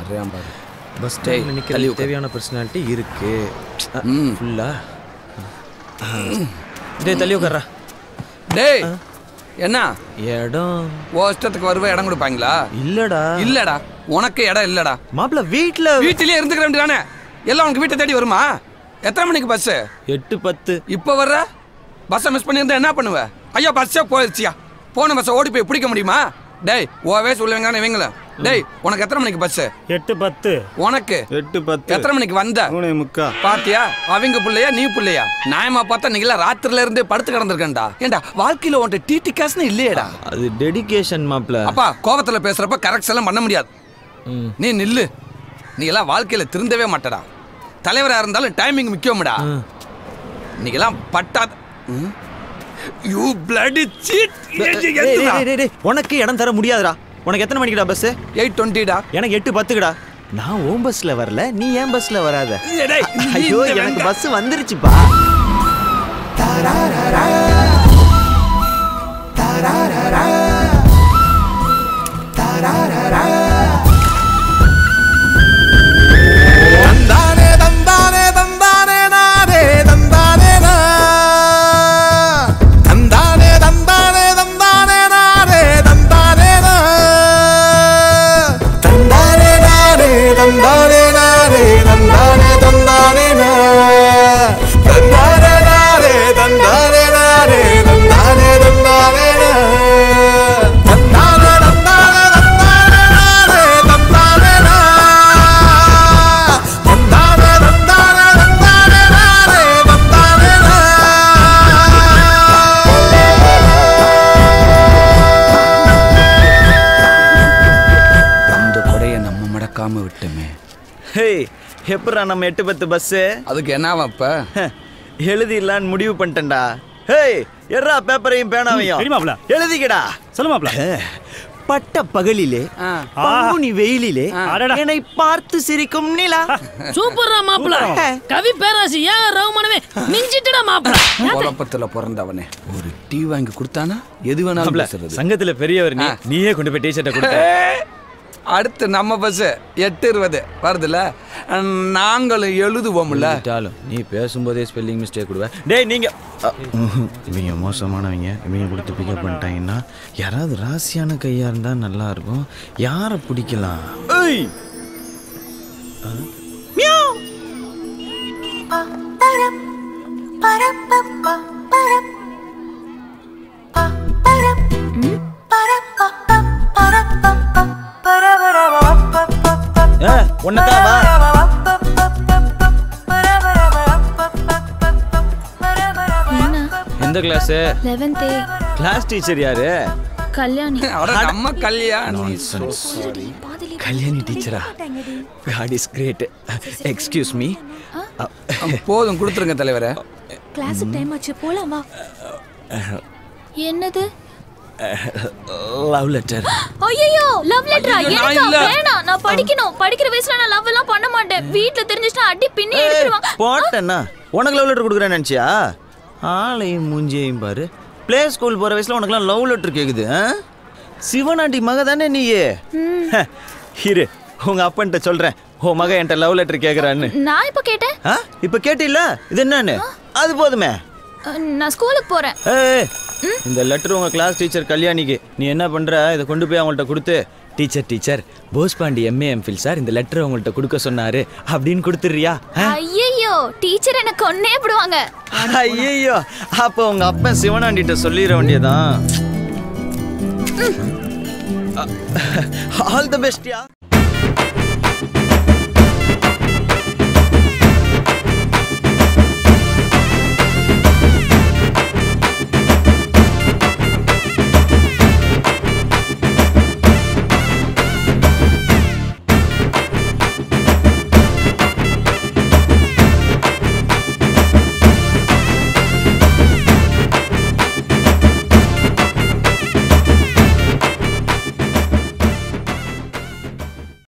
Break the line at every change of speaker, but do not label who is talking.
வர்றேன் பாரு.
பஸ் ஸ்டாண்ட்ல நிக்கிற தேவையான பர்சனாலிட்டி இருக்கு. ஃபுல்லா. டேய் தள்ளி உட்கார்றா. டேய்
என்ன
இடம்
ஓஷ்டத்துக்கு வருவ இடம் கொடுப்பாங்களா? இல்லடா உனக்கு இடம் இல்லடா.
மாப்பிள்ள
வீட்டிலே இருந்துக்கிற வேண்டியதானே. எல்லாம் உனக்கு வீட்டை தேடி வருமா? எத்தனை மணிக்கு பஸ்?
8:10.
இப்போ வர்ற பஸ்ஸை மிஸ் பண்ணியிருந்தா என்ன பண்ணுவ? ஐயோ பஸ்ஸே போயிடுச்சியா. போன பஸ்ஸை ஓடி போய் பிடிக்க முடியுமா? டேய் ஓவே சொல்லுவீங்க இவங்கள. டேய் உனக்கு எத்தனை மணிக்கு பஸ்?
8:10.
உனக்கு
8:10.
எத்தனை மணிக்கு வந்த?
3:45.
பாத்தியா அவங்க பிள்ளையா நீ பிள்ளையா? நியாயமா பார்த்தா நீங்களா ராத்திரில இருந்தே படுத்து கிடந்திருக்கேன்டா. ஏண்டா வாழ்க்கையில உன்ட்ட டிடி காசுன்னு இல்லையேடா.
அது டெடிகேஷன் மாப்பிள்ள.
அப்பா கோபத்துல பேசுறப்ப கரெக்ட் எல்லாம் பண்ண முடியாது. நீ நில்லு. நீ எல்லாம் வாழ்க்கையில திருந்தவே மாட்டடா. தலைவரா இருந்தாலும் டைமிங் முக்கியம்டா. நீங்க எல்லாம் பட்டாத யூ பிளடி சீட்.
உனக்கு இடம் தர முடியாதுடா. உனக்கு எத்தனை மணிக்குடா பஸ்?
8:20டா.
எனக்கு 8:10க்குடா. நான் ஓம் பஸ்ல வரல, நீ ஏன் பஸ்ல வராத? ஐயோ எனக்கு பஸ் வந்துருச்சுப்பா. தரரரா தரரரா தரரரா
தந்தானே தந்தானே தந்தானே நானே தந்தானே நா தந்தானே தந்தானே தந்தானே நானே தந்தானே நா தந்தானே நானே தந்தானே நானே தந்தானே தந்தானே நா தந்தானே நானே தந்தானே நானே தந்தானே தந்தானே நா
விட்டுமே.
ஹே எப்பறா நம்ம 8:10 பஸ்?
அதுக்கு என்னவா இப்ப?
எழுதிடலான்னு முடிவு பண்ணிட்டேன்டா. ஹே எறா பேப்பரையும் பேனாவையும் எழுதிக்கடா.
சொல்லு மாப்ள.
பட்ட பகலிலே பங்குனி வெயிலிலே என்னை பார்த்து சிரிக்கும் நிலா.
சூப்பர்ரா மாப்ள. கவி பேராசி ஏன் ரவுமனவே மிஞ்சிட்டடா மாப்ள.
குழப்பத்துல பிறந்தவனே ஒரு டீ வாங்கி கொடுத்தானா எது வேணாலும் பேசுறது.
சங்கத்துல பெரியவர் நீயே கொண்டு போய் டீ-ஷர்ட்டை கொடுத்த.
அடுத்து நம்ம பஸ் 8:20 வருதுல்ல. நாங்களும் எழுதுவோம்ல.
நீ பேசும்போதே ஸ்பெல்லிங் மிஸ்டேக் கொடுவ. டேய் நீங்க இவங்க மோசமானவங்க. இவங்க கொடுத்து பிக்கப் பண்ணிட்டாங்கன்னா யாராவது ராசியான கையா இருந்தா நல்லா இருக்கும். யாரை பிடிக்கலாம்? ஏய் மியாவ் பரம் பரம் பரம் பரம் பரம் பரம் ஒன்னதாவா எந்த கிளாஸ்?
11th.
கிளாஸ் டீச்சர் யாரு?
கல்யாணி.
நம்ம கல்யாணி.
கல்யாணி டீச்சரா? God is great. Excuse me.
போதும் கொடுத்துருங்க தலைவரே.
கிளாஸ் டைம் ஆச்சு போலாமா? என்னது?
Love letter.
ஐயோ லவ் லெட்டரா? எனக்கு வேணாம். நான் படிக்கணும். படிக்கிற வயசுல நான் லவ் எல்லாம் பண்ண மாட்டேன். வீட்ல தெரிஞ்சிட்டா அடி பின்னி எடுத்துருவாங்க.
போட்டேன்னா உனக்கு லவ் லெட்டர் கொடுக்குறேன்னு நினைச்சியா? ஆளையும் மூஞ்சியையும் பாரு. ப்ளே ஸ்கூல் போற வயசுல உனக்குலாம் லவ் லெட்டர் கேக்குது? சிவனாண்டி மக தானே நீயே? இரு உங்க அப்பன்ட்ட சொல்றேன். உன் மக என்கிட்ட லவ் லெட்டர் கேக்குறான்னு.
நான் இப்ப கேட்டேன்.
இப்ப கேட்டில்ல? இது என்னன்னு? அது போதுமே.
நான் ஸ்கூலுக்கு போறேன்.
இந்த லெட்டர் உங்க கிளாஸ் டீச்சர் கல்யாணிக்கு. நீ என்ன பண்ற? இதை கொண்டு போய் அவங்கள்ட்ட கொடுத்து teacher Bospandi MA MPhil sir இந்த லெட்டர் உங்கள்ட்ட கொடுக்க சொன்னாரு அப்படின்னு கொடுத்துறியா?
ஐயோ டீச்சர் என்ன கொன்னே விடுவாங்க.
ஐயோ அப்ப உங்க அப்பன் சிவனாண்டிட்ட சொல்லிட வேண்டியதான். All the பெஸ்ட்யா.